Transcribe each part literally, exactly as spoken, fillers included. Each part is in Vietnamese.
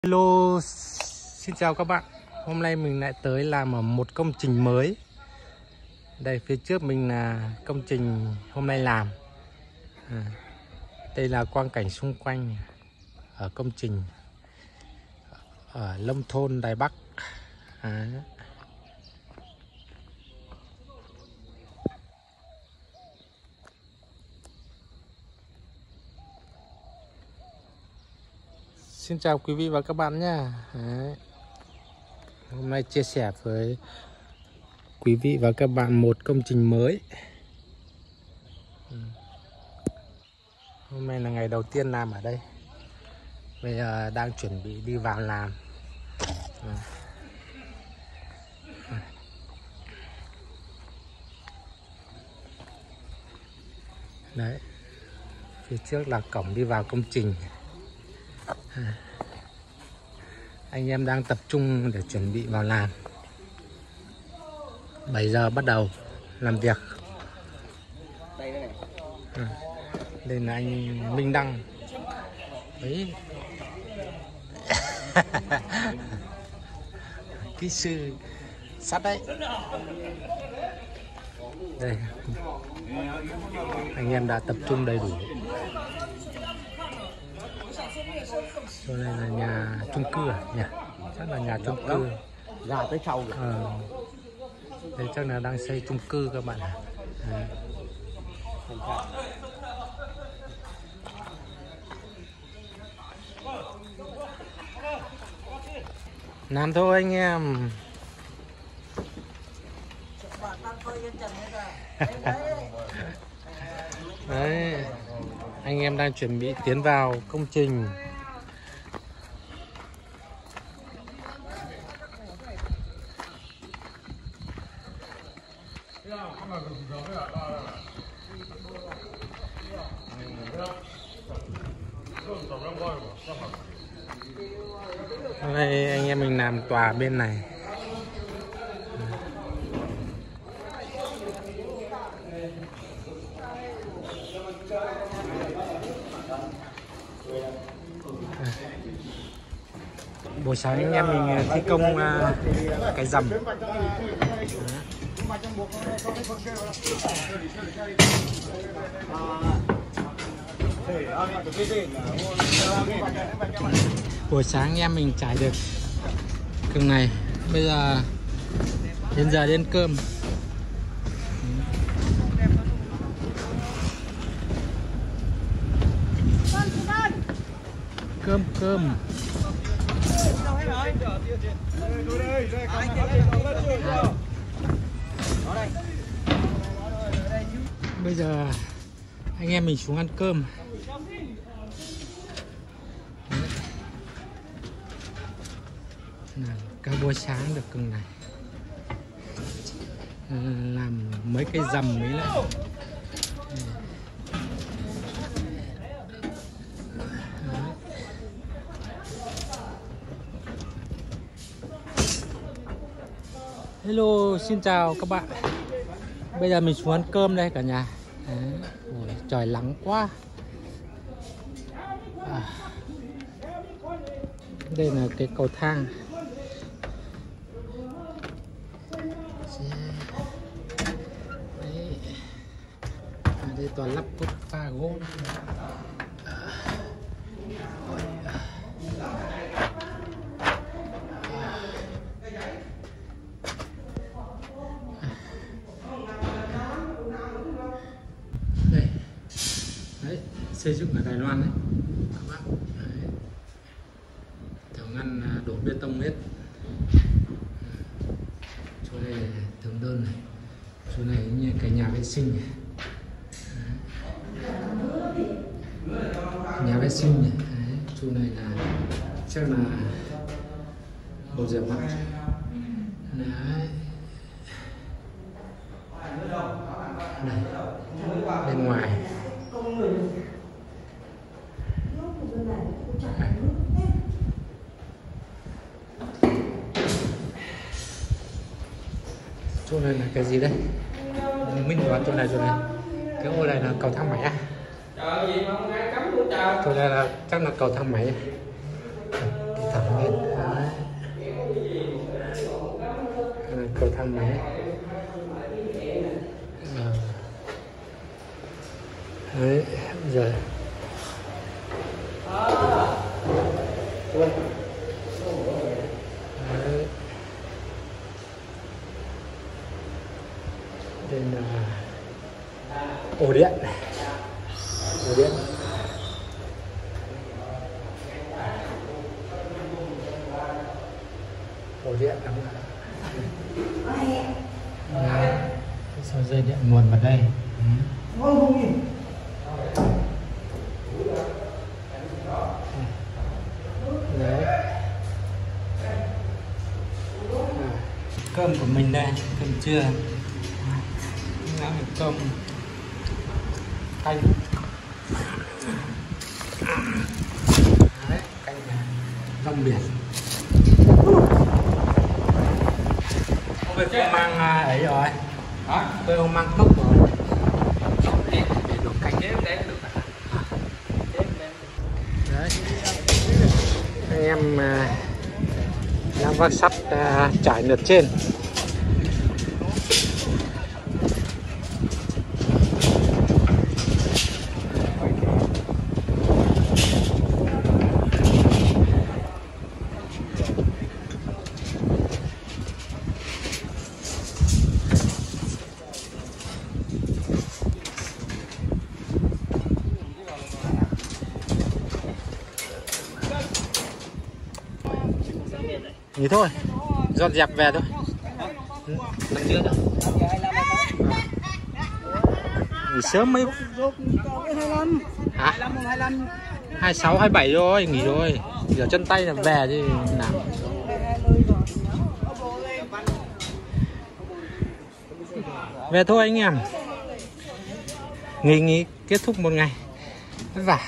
Hello, xin chào các bạn. Hôm nay mình lại tới làm ở một công trình mới. Đây phía trước mình là công trình hôm nay làm. à, Đây là quang cảnh xung quanh ở công trình ở nông thôn Đài Bắc. à. Xin chào quý vị và các bạn nha. Đấy. Hôm nay chia sẻ với quý vị và các bạn một công trình mới. Hôm nay là ngày đầu tiên làm ở đây. Bây giờ đang chuẩn bị đi vào làm. Đấy. Phía trước là cổng đi vào công trình. Anh em đang tập trung để chuẩn bị vào làm. bảy giờ bắt đầu làm việc. à, Đây là anh Minh Đăng. Đấy. Kỹ sư sắt đấy. Đây. Anh em đã tập trung đầy đủ. Chỗ này là nhà chung cư à nhỉ? Chắc là nhà chung cư. Ra tới sau rồi. Ờ. Đây chắc là đang xây chung cư các bạn ạ. À. Làm thôi anh em. Đấy. Anh em đang chuẩn bị tiến vào công trình. Hôm nay anh em mình làm tòa bên này. Buổi sáng anh em mình thi công uh, cái rầm. Buổi sáng anh em mình trải được cưng này. Bây giờ đến giờ đến cơm. Cơm cơm. Bây giờ anh em mình xuống ăn cơm. Cả buổi sáng được cưng này. À, làm mấy cái rầm mới lại. Hello, xin chào các bạn. Bây giờ mình xuống ăn cơm đây cả nhà. Đấy. Ôi, trời nắng quá. À. Đây là cái cầu thang. Đấy. À, đây toàn lắp cốt pha gỗ. Xây dựng ở Đài Loan đấy các bạn. Đấy. Thầu ngăn đổ bê tông hết. Chỗ này là tường đơn này. Chỗ này như cái nhà vệ sinh này. Nhà vệ sinh này. Đấy. Chỗ này là chắc là bồn rửa mặt. Đấy. Đây. Bên ngoài. Chỗ này là cái gì đây? Mình đoán chỗ này chỗ này. Cái ô này là cầu thang máy à? Chỗ này là chắc là cầu thang máy. Đi thẳng cầu thang máy. À. Đấy, giờ đấy. Đây là ổ điện, ổ điện. Ổ điện đóng sao dây điện nguồn vào đây. Đấy. Cơm của mình đây, cơm trưa, cơm canh. Đấy, canh rong biển. Hôm nay không mang ấy rồi. Đó, tôi không mang cốc rồi. Để đổ canh đấy được. Đấy. Anh em đang vác sắt uh, trải lượt trên. Nghỉ thôi, dọn dẹp về thôi. Đang chưa đâu. Nghỉ sớm mấy. Hả? hai mươi sáu, hai mươi bảy rồi, nghỉ rồi. Giờ chân tay là về chứ làm. Về thôi anh em. Nghỉ nghỉ kết thúc một ngày. Vất vả.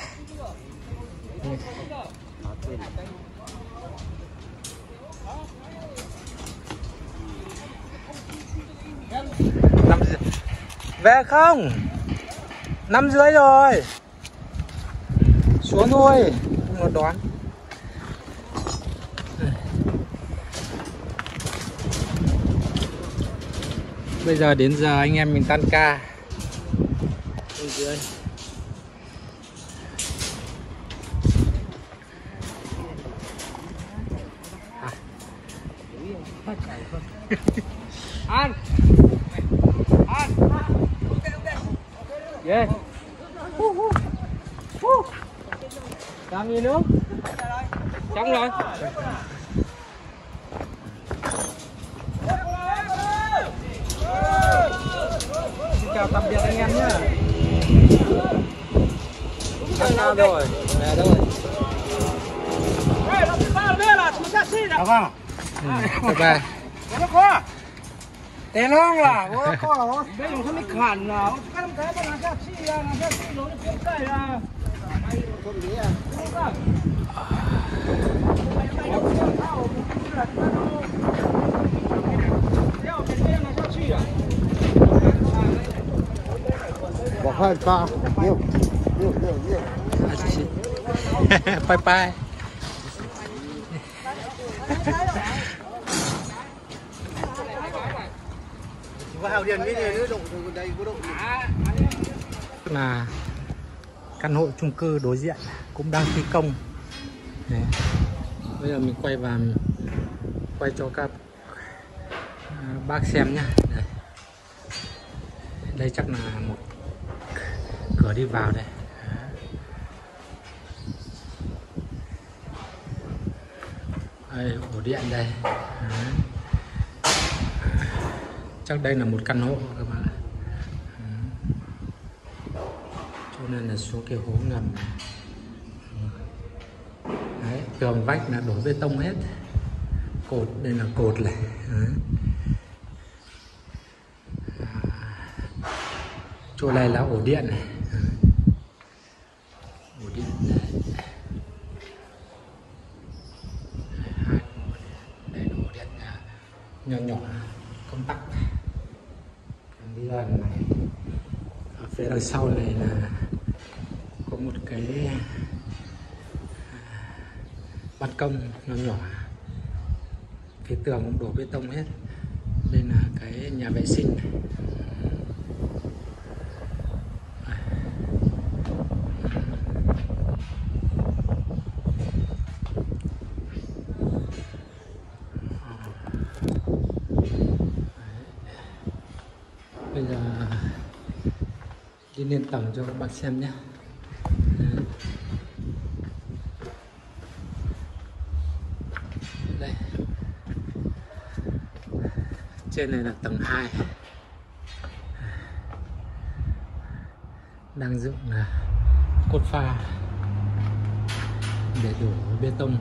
Về không? Năm rưỡi rồi. Xuống thôi. Một đoán. Bây giờ đến giờ anh em mình tan ca. Bên dưới. Ăn. Ăn. Yeah. Uh, uh. Uh. Làm gì nữa? Xong rồi. Xin chào tạm biệt anh em nhé. Ăn sao rồi? Về thôi. Được không? Bye bye. Tên không là có đây là không biết khản nào cái cái mà nó chi là nó chi nó cái cái là bỏ hơi to nhiều nhiều nhiều nhiều bye bye. Là căn hộ chung cư đối diện cũng đang thi công. Đấy. Bây giờ mình quay vào quay cho các bác xem nhá. Đây. Đây chắc là một cửa đi vào đây. Đây, ổ điện đây. Đấy. Chắc đây là một căn hộ các bạn. Cho nên là xuống cái hố ngầm này. Đấy, tường vách là đổ bê tông hết. Cột đây là cột này. Đấy. Chỗ này là ổ điện này. Ổ điện này. Đây là ổ điện nhỏ nhỏ công tắc. Đi ra này. Ở phía đằng sau này là có một cái ban công nhỏ nhỏ. Phía tường cũng đổ bê tông hết. Đây là cái nhà vệ sinh này. Bây giờ đi lên tầng cho các bạn xem nhé. Đây. Trên này là tầng hai. Đang dựng là cốt pha để đổ bê tông.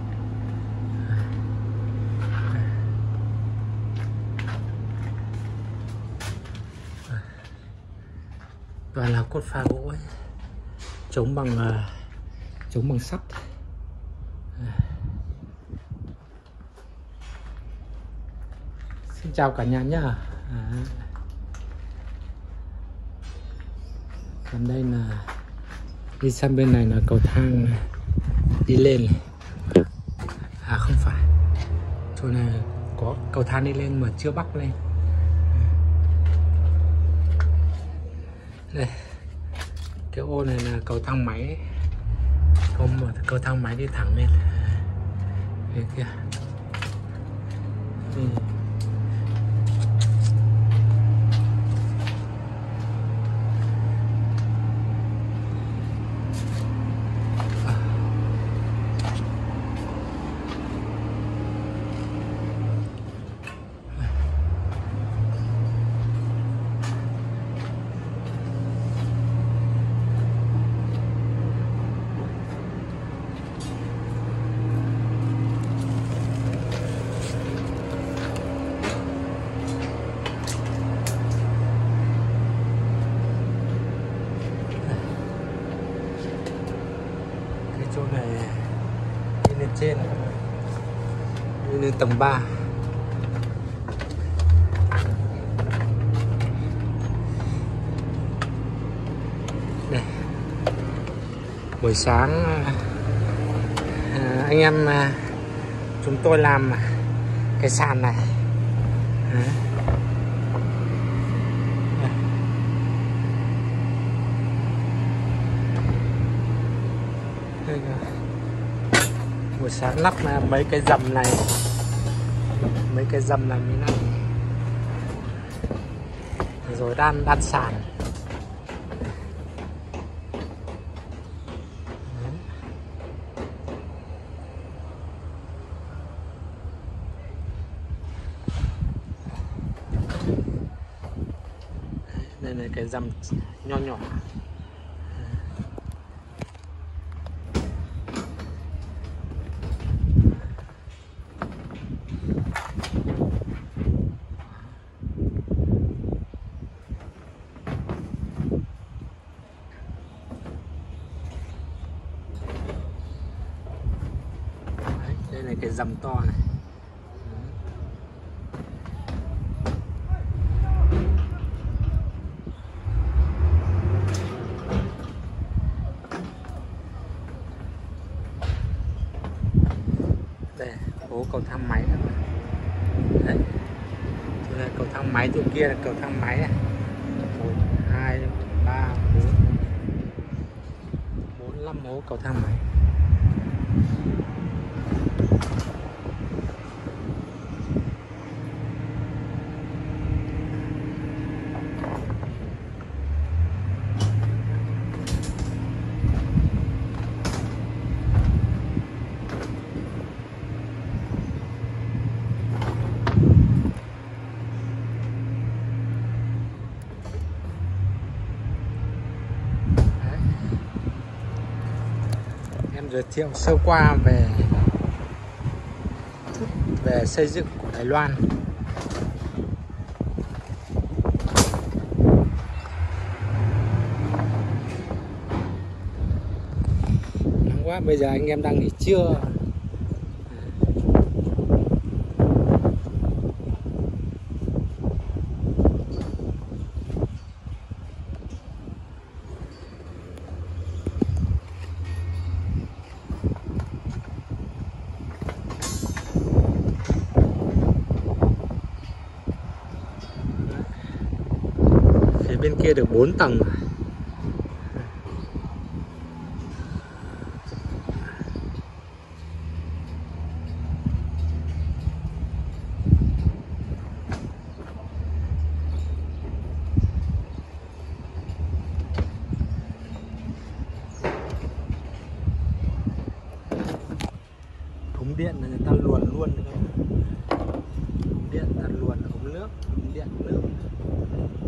Toàn là cốt pha gỗ ấy, chống bằng uh, chống bằng sắt. Xin chào cả nhà nhá. À. Còn đây là đi sang bên này là cầu thang đi lên này. À không phải, chỗ này có cầu thang đi lên mà chưa bắc lên. Đây, cái ô này là cầu thang máy, không một cầu thang máy đi thẳng lên. Đây kia. Đây. Chỗ này đi lên trên, đi lên tầng ba. Đây, buổi sáng à, anh em à, chúng tôi làm cái sàn này. Đấy. Buổi sáng lắp mấy cái dầm này, mấy cái dầm này mới lắp, rồi đan đan sàn. Đây là cái dầm nho nhỏ. Đây là cái dầm to này. Đây, có cầu thang máy. Đấy. Đây, cầu thang máy chỗ kia là cầu thang máy này. một, hai, ba, bốn. bốn, năm hố cầu thang máy. Giới thiệu sơ qua về về xây dựng của Đài Loan. Nắng quá, bây giờ anh em đang nghỉ trưa. bên kia được bốn tầng. Ống điện là người ta luồn luôn. Ống điện ta luồn ống nước, ống điện nước.